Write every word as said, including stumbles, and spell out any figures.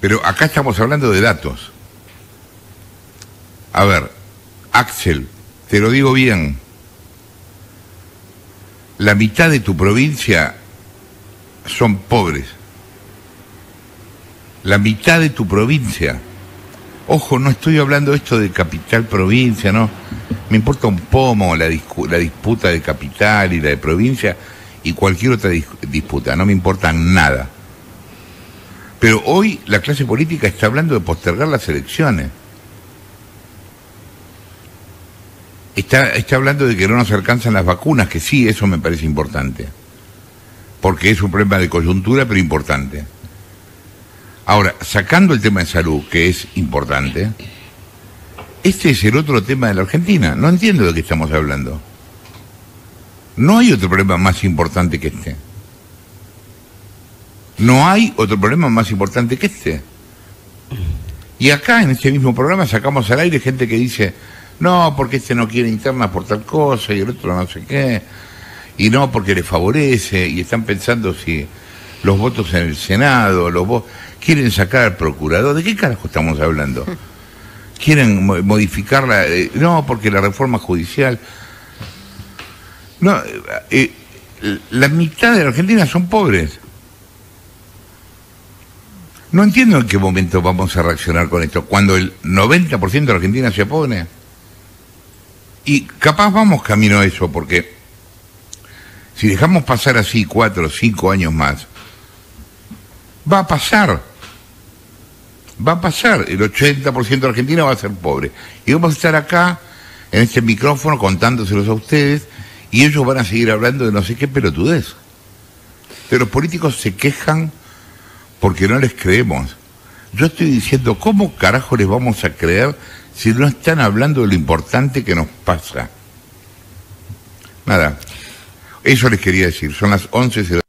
Pero acá estamos hablando de datos. A ver, Axel, te lo digo bien. La mitad de tu provincia son pobres. La mitad de tu provincia. Ojo, no estoy hablando esto de capital provincia, no. Me importa un pomo la, discu la disputa de capital y la de provincia y cualquier otra dis disputa, no me importa nada. Pero hoy la clase política está hablando de postergar las elecciones. Está, está hablando de que no nos alcanzan las vacunas, que sí, eso me parece importante. Porque es un problema de coyuntura, pero importante. Ahora, sacando el tema de salud, que es importante, este es el otro tema de la Argentina. No entiendo de qué estamos hablando. No hay otro problema más importante que este. No hay otro problema más importante que este. Y acá, en este mismo programa, sacamos al aire gente que dice, no, porque este no quiere internas por tal cosa, y el otro no sé qué, y no porque le favorece, y están pensando si los votos en el Senado, los votos, quieren sacar al procurador. ¿De qué carajo estamos hablando? Quieren modificarla, eh, no, porque la reforma judicial... No, eh, la mitad de la Argentina son pobres. No entiendo en qué momento vamos a reaccionar con esto, cuando el noventa por ciento de la Argentina se opone. Y capaz vamos camino a eso, porque si dejamos pasar así cuatro o cinco años más, va a pasar. Va a pasar. El ochenta por ciento de la Argentina va a ser pobre. Y vamos a estar acá, en este micrófono, contándoselos a ustedes, y ellos van a seguir hablando de no sé qué pelotudez. Pero los políticos se quejan porque no les creemos. Yo estoy diciendo, ¿cómo carajo les vamos a creer si no están hablando de lo importante que nos pasa? Nada. Eso les quería decir. Son las once cero